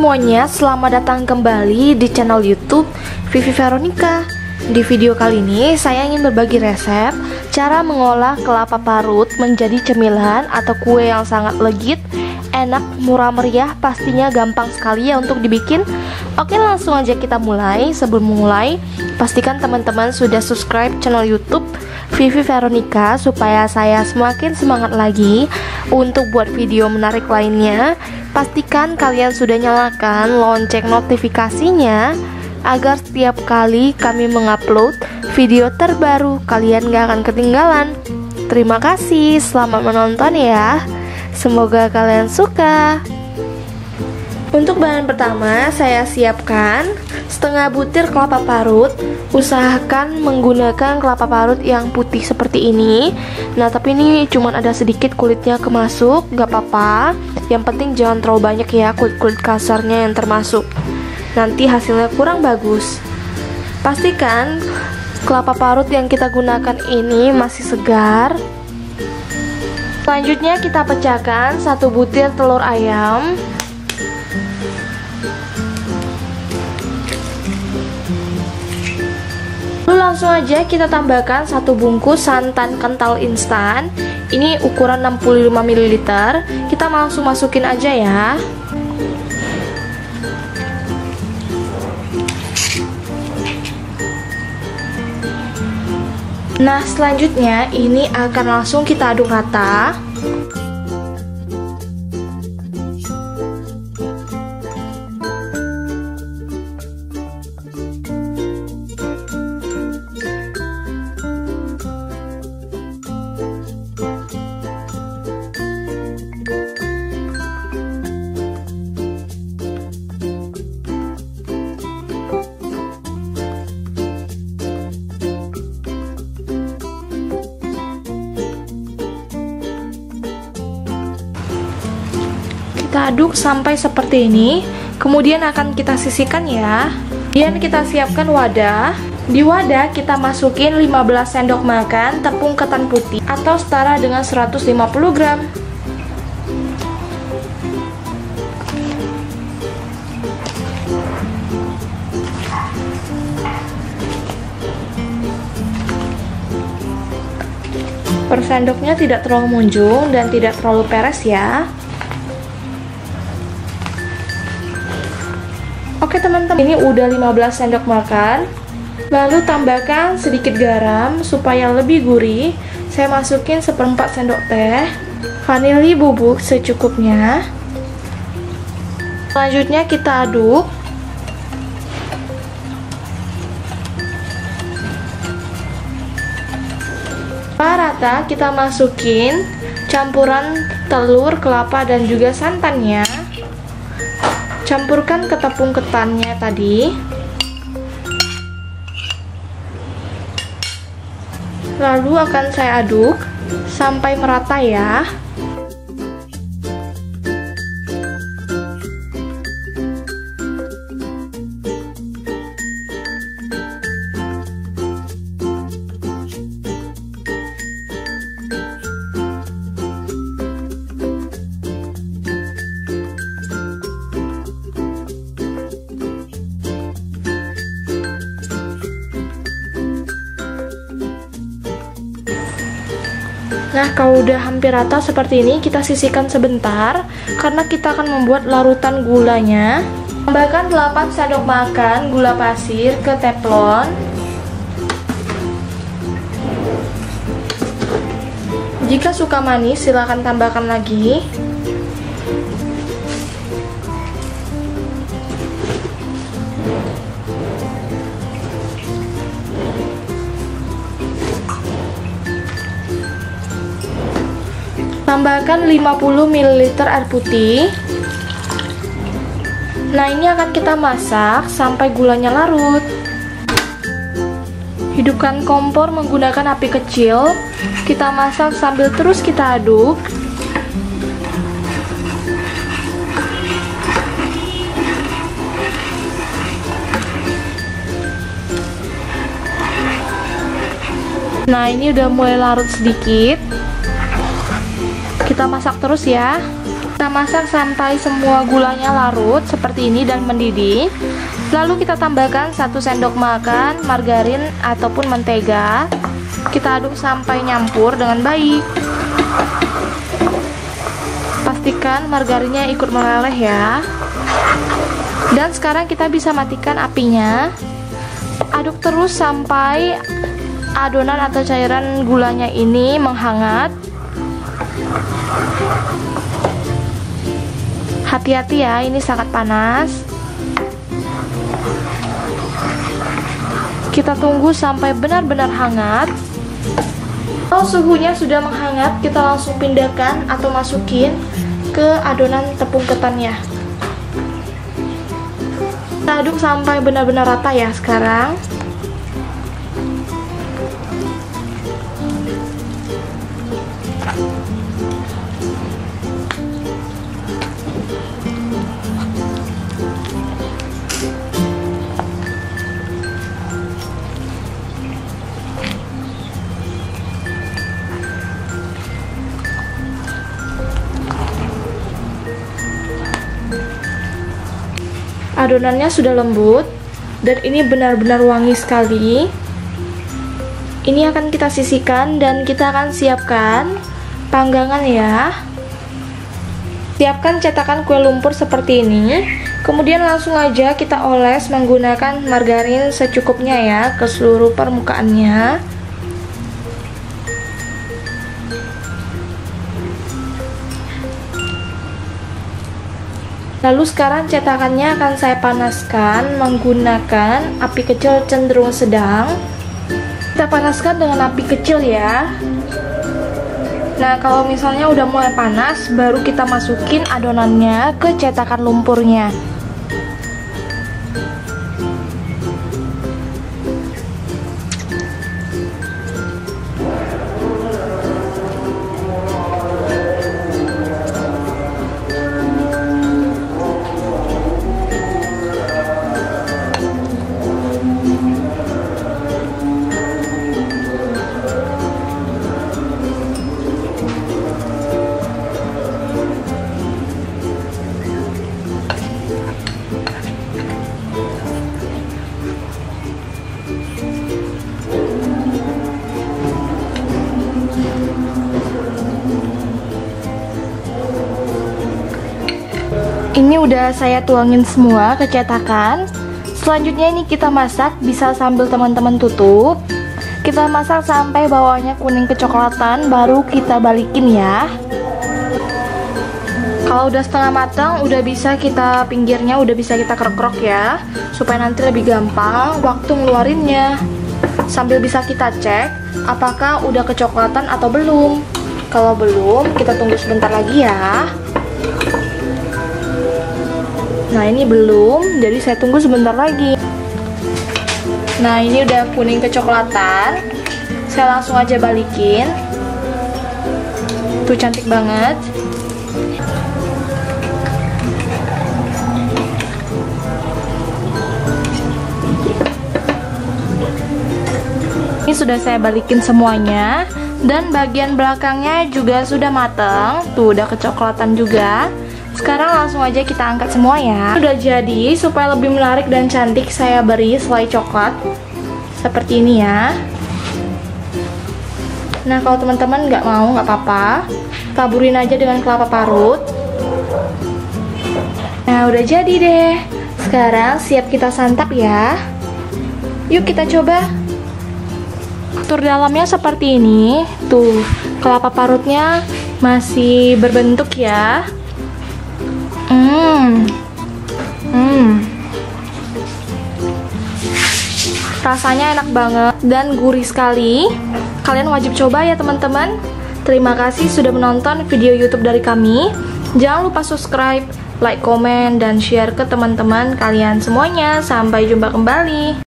semuanya, selamat datang kembali di channel YouTube Vivi Veronica. Di video kali ini saya ingin berbagi resep cara mengolah kelapa parut menjadi cemilan atau kue yang sangat legit, enak, murah meriah, pastinya gampang sekali ya untuk dibikin. Oke, langsung aja kita mulai. Sebelum memulai, pastikan teman-teman sudah subscribe channel YouTube Vivi Veronica supaya saya semakin semangat lagi untuk buat video menarik lainnya. Pastikan kalian sudah nyalakan lonceng notifikasinya agar setiap kali kami mengupload video terbaru kalian gak akan ketinggalan. Terima kasih, selamat menonton ya. Semoga kalian suka. Untuk bahan pertama saya siapkan setengah butir kelapa parut. Usahakan menggunakan kelapa parut yang putih seperti ini. Nah, tapi ini cuman ada sedikit kulitnya kemasuk, gak apa-apa. Yang penting jangan terlalu banyak ya kulit-kulit kasarnya yang termasuk. Nanti hasilnya kurang bagus. Pastikan kelapa parut yang kita gunakan ini masih segar. Selanjutnya kita pecahkan 1 butir telur ayam. Lalu langsung aja kita tambahkan 1 bungkus santan kental instan. Ini ukuran 65 ml. Kita langsung masukin aja ya. Nah, selanjutnya ini akan langsung kita aduk rata. Kita aduk sampai seperti ini. Kemudian akan kita sisihkan ya. Kemudian kita siapkan wadah. Di wadah kita masukin 15 sendok makan tepung ketan putih atau setara dengan 150 gram. Per sendoknya tidak terlalu munjung dan tidak terlalu peres ya. Oke teman-teman, ini udah 15 sendok makan. Lalu tambahkan sedikit garam supaya lebih gurih. Saya masukin 1/4 sendok teh. Vanili bubuk secukupnya. Selanjutnya kita aduk. Rata kita masukin campuran telur, kelapa dan juga santannya. Campurkan ke tepung ketannya tadi. Lalu akan saya aduk sampai merata ya. Nah, kalau udah hampir rata seperti ini, kita sisihkan sebentar karena kita akan membuat larutan gulanya. Tambahkan 8 sendok makan gula pasir ke teflon. Jika suka manis, silahkan tambahkan lagi. Tambahkan 50 ml air putih. Nah, ini akan kita masak sampai gulanya larut. Hidupkan kompor menggunakan api kecil. Kita masak sambil terus kita aduk. Nah, ini udah mulai larut sedikit. Kita masak terus ya. Kita masak sampai semua gulanya larut seperti ini dan mendidih. Lalu kita tambahkan 1 sendok makan margarin ataupun mentega. Kita aduk sampai nyampur dengan baik. Pastikan margarinnya ikut meleleh ya. Dan sekarang kita bisa matikan apinya. Aduk terus sampai adonan atau cairan gulanya ini menghangat. Hati-hati ya, ini sangat panas. Kita tunggu sampai benar-benar hangat. Kalau suhunya sudah menghangat, kita langsung pindahkan atau masukin ke adonan tepung ketannya. Kita aduk sampai benar-benar rata ya sekarang. Adonannya sudah lembut dan ini benar-benar wangi sekali. Ini akan kita sisihkan dan kita akan siapkan panggangan ya. Siapkan cetakan kue lumpur seperti ini. Kemudian langsung aja kita oles menggunakan margarin secukupnya ya ke seluruh permukaannya. Lalu sekarang cetakannya akan saya panaskan menggunakan api kecil cenderung sedang. Kita panaskan dengan api kecil ya. Nah, kalau misalnya udah mulai panas, baru kita masukin adonannya ke cetakan lumpurnya. Ini udah saya tuangin semua ke cetakan. Selanjutnya ini kita masak, bisa sambil teman-teman tutup. Kita masak sampai bawahnya kuning kecoklatan, baru kita balikin ya. Kalau udah setengah matang, udah bisa kita pinggirnya udah bisa kita kerok-kerok ya, supaya nanti lebih gampang waktu ngeluarinnya. Sambil bisa kita cek apakah udah kecoklatan atau belum. Kalau belum, kita tunggu sebentar lagi ya. Nah, ini belum, jadi saya tunggu sebentar lagi. Nah, ini udah kuning kecoklatan. Saya langsung aja balikin. Tuh, cantik banget. Ini sudah saya balikin semuanya. Dan bagian belakangnya juga sudah matang. Tuh, udah kecoklatan juga. Sekarang langsung aja kita angkat semua ya. Udah jadi, supaya lebih menarik dan cantik saya beri selai coklat seperti ini ya. Nah, kalau teman-teman nggak mau, nggak apa-apa, taburin aja dengan kelapa parut. Nah, udah jadi deh. Sekarang siap kita santap ya. Yuk kita coba. Tekstur dalamnya seperti ini. Tuh, kelapa parutnya masih berbentuk ya. Rasanya enak banget dan gurih sekali. Kalian wajib coba ya teman-teman. Terima kasih sudah menonton video YouTube dari kami. Jangan lupa subscribe, like, komen, dan share ke teman-teman kalian semuanya. Sampai jumpa kembali.